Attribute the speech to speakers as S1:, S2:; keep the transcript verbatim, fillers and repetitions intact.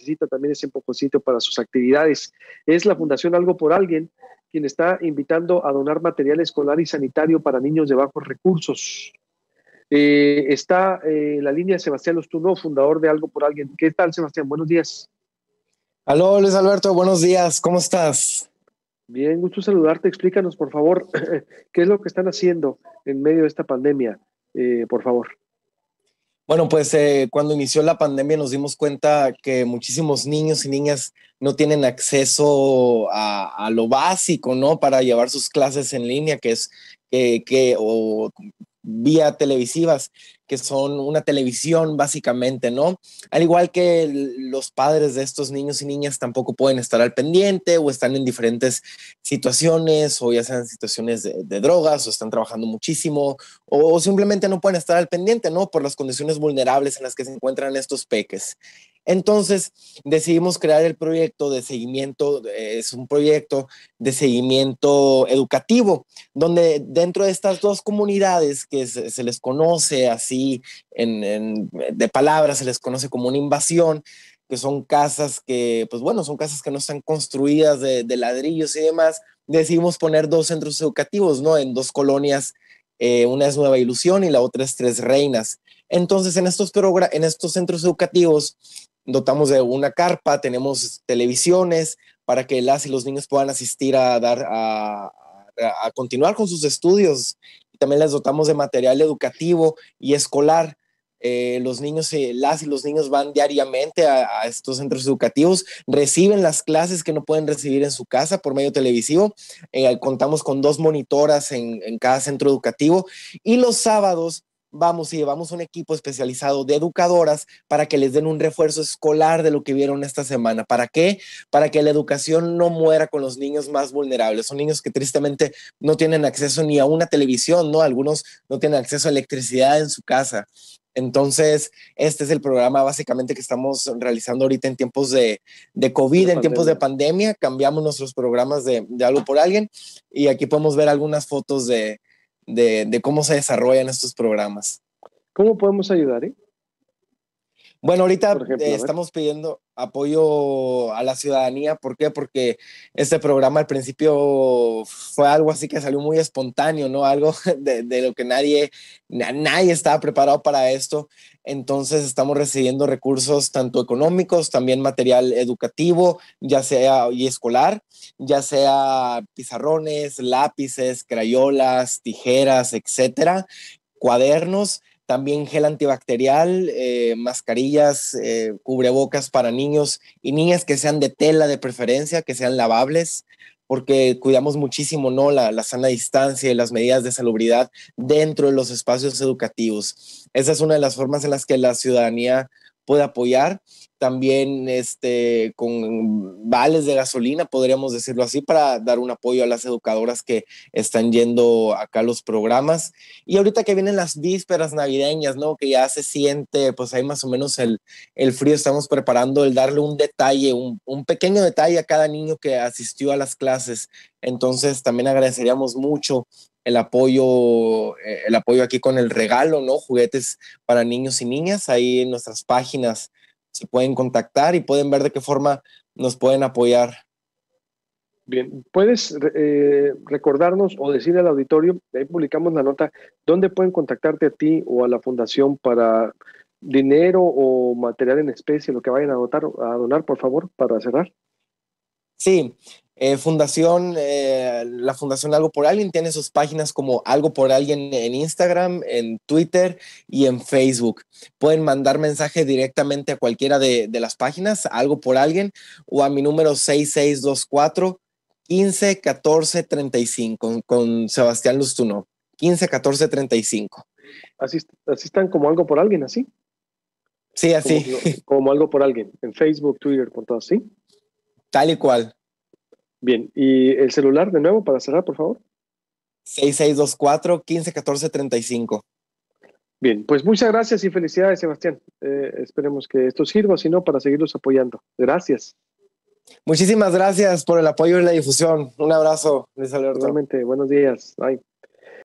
S1: necesita también ese empujoncito para sus actividades. Es la Fundación Algo por Alguien quien está invitando a donar material escolar y sanitario para niños de bajos recursos. Eh, está eh, la línea Sebastián Lustuno, fundador de Algo por Alguien. ¿Qué tal, Sebastián? Buenos días.
S2: Aló, Luis Alberto, buenos días. ¿Cómo estás?
S1: Bien, gusto saludarte. Explícanos, por favor, qué es lo que están haciendo en medio de esta pandemia, eh, por favor.
S2: Bueno, pues eh, cuando inició la pandemia nos dimos cuenta que muchísimos niños y niñas no tienen acceso a, a lo básico, ¿no? Para llevar sus clases en línea, que es que, que o vía televisivas, que son una televisión básicamente, ¿no? Al igual que los padres de estos niños y niñas tampoco pueden estar al pendiente o están en diferentes situaciones, o ya sean situaciones de, de drogas, o están trabajando muchísimo, o simplemente no pueden estar al pendiente, ¿no? Por las condiciones vulnerables en las que se encuentran estos peques. Entonces decidimos crear el proyecto de seguimiento, es un proyecto de seguimiento educativo, donde dentro de estas dos comunidades que se, se les conoce así, en, en, de palabras, se les conoce como una invasión, que son casas que, pues bueno, son casas que no están construidas de, de ladrillos y demás, decidimos poner dos centros educativos, ¿no? En dos colonias, eh, una es Nueva Ilusión y la otra es Tres Reinas. Entonces, en estos, en estos centros educativos, dotamos de una carpa, tenemos televisiones para que las y los niños puedan asistir a dar a, a continuar con sus estudios. Y también les dotamos de material educativo y escolar. Eh, los niños, eh, las y los niños van diariamente a, a estos centros educativos, reciben las clases que no pueden recibir en su casa por medio televisivo. Eh, contamos con dos monitoras en, en cada centro educativo, y los sábados vamos y llevamos un equipo especializado de educadoras para que les den un refuerzo escolar de lo que vieron esta semana. ¿Para qué? Para que la educación no muera con los niños más vulnerables. Son niños que tristemente no tienen acceso ni a una televisión, ¿no? Algunos no tienen acceso a electricidad en su casa. Entonces, este es el programa básicamente que estamos realizando ahorita en tiempos de, de COVID, en tiempos de pandemia. Cambiamos nuestros programas de, de Algo por Alguien, y aquí podemos ver algunas fotos de De, de cómo se desarrollan estos programas.
S1: ¿Cómo podemos ayudar? Eh?
S2: Bueno, ahorita ejemplo, eh, estamos pidiendo apoyo a la ciudadanía. ¿Por qué? Porque este programa al principio fue algo así que salió muy espontáneo, ¿no? Algo de, de lo que nadie, nadie estaba preparado para esto. Entonces estamos recibiendo recursos tanto económicos, también material educativo, ya sea y escolar, ya sea pizarrones, lápices, crayolas, tijeras, etcétera, cuadernos, también gel antibacterial, eh, mascarillas, eh, cubrebocas para niños y niñas que sean de tela de preferencia, que sean lavables, porque cuidamos muchísimo, ¿no? La, la sana distancia y las medidas de salubridad dentro de los espacios educativos. Esa es una de las formas en las que la ciudadanía puede apoyar. También este, con vales de gasolina, podríamos decirlo así, para dar un apoyo a las educadoras que están yendo acá a los programas. Y ahorita que vienen las vísperas navideñas, ¿no? Que ya se siente, pues ahí más o menos el, el frío, estamos preparando el darle un detalle, un, un pequeño detalle a cada niño que asistió a las clases. Entonces también agradeceríamos mucho el apoyo, el apoyo aquí con el regalo, ¿no? Juguetes para niños y niñas. Ahí en nuestras páginas se pueden contactar y pueden ver de qué forma nos pueden apoyar.
S1: Bien, ¿puedes eh, recordarnos o decir al auditorio, ahí publicamos la nota, dónde pueden contactarte a ti o a la fundación para dinero o material en especie, lo que vayan a donar, a donar, por favor, para cerrar?
S2: Sí, eh, fundación, eh, la Fundación Algo por Alguien tiene sus páginas como Algo por Alguien en Instagram, en Twitter y en Facebook. Pueden mandar mensaje directamente a cualquiera de, de las páginas, Algo por Alguien, o a mi número seis seis dos cuatro, quince catorce treinta y cinco con, con Sebastián Lustuno, quince catorce treinta y cinco.
S1: Así, así están como Algo por Alguien, ¿así?
S2: Sí, así.
S1: Como, como Algo por Alguien, en Facebook, Twitter, por todo, ¿sí?
S2: Tal y cual.
S1: Bien, ¿y el celular de nuevo para cerrar, por favor?
S2: seis seis dos cuatro, quince catorce treinta y cinco.
S1: Bien, pues muchas gracias y felicidades, Sebastián. Eh, esperemos que esto sirva, si no, para seguirlos apoyando. Gracias.
S2: Muchísimas gracias por el apoyo y la difusión. Un abrazo, Luis Alberto.
S1: Igualmente, buenos días. Bye.